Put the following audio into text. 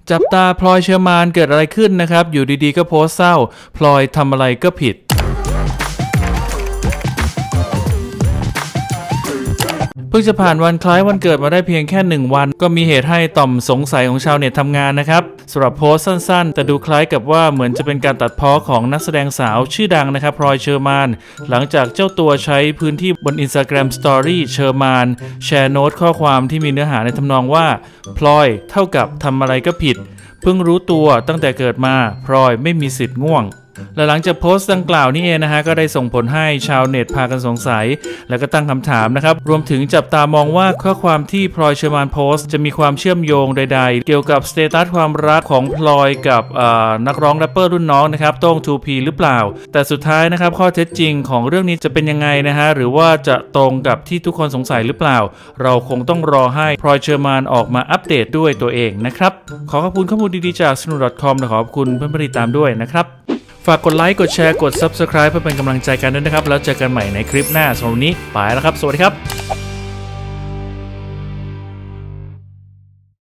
จับตาพลอยเชอร์มานเกิดอะไรขึ้นนะครับอยู่ดีๆก็โพสต์เศร้าพลอยทำอะไรก็ผิดเพิ่งจะผ่านวันคล้ายวันเกิดมาได้เพียงแค่1วันก็มีเหตุให้ต่อมสงสัยของชาวเน็ตทำงานนะครับสำหรับโพสต์สั้นๆแต่ดูคล้ายกับว่าเหมือนจะเป็นการตัดพ้อของนักแสดงสาวชื่อดังนะครับพลอยเชอร์มานหลังจากเจ้าตัวใช้พื้นที่บน Instagram Story เชอร์มานแชร์โน้ตข้อความที่มีเนื้อหาในทำนองว่าพลอยเท่ากับทำอะไรก็ผิดเพิ่งรู้ตัวตั้งแต่เกิดมาพลอยไม่มีสิทธิ์ง่วงและหลังจากโพสต์ดังกล่าวนี้เองนะฮะก็ได้ส่งผลให้ชาวเน็ตพากันสงสัยแล้วก็ตั้งคำถามนะครับรวมถึงจับตามองว่าข้อความที่พลอยเชอร์มานโพสต์จะมีความเชื่อมโยงใดๆเกี่ยวกับสเตตัสความรักของพลอยกับนักร้องแรปเปอร์รุ่นน้องนะครับโต้ง 2P หรือเปล่าแต่สุดท้ายนะครับข้อเท็จจริงของเรื่องนี้จะเป็นยังไงนะฮะหรือว่าจะตรงกับที่ทุกคนสงสัยหรือเปล่าเราคงต้องรอให้พลอยเชอร์มานออกมาอัปเดตด้วยตัวเองนะครับขอขอบคุณข้อมูลดีๆจาก snu.com และขอบคุณเพื่อนๆที่ตามด้วยนะครับฝากกดไลค์กดแชร์กด Subscribe เพื่อเป็นกำลังใจกันด้วยนะครับแล้วเจอกันใหม่ในคลิปหน้าสำหรับวันนี้ไปแล้วครับสวัสดีครับ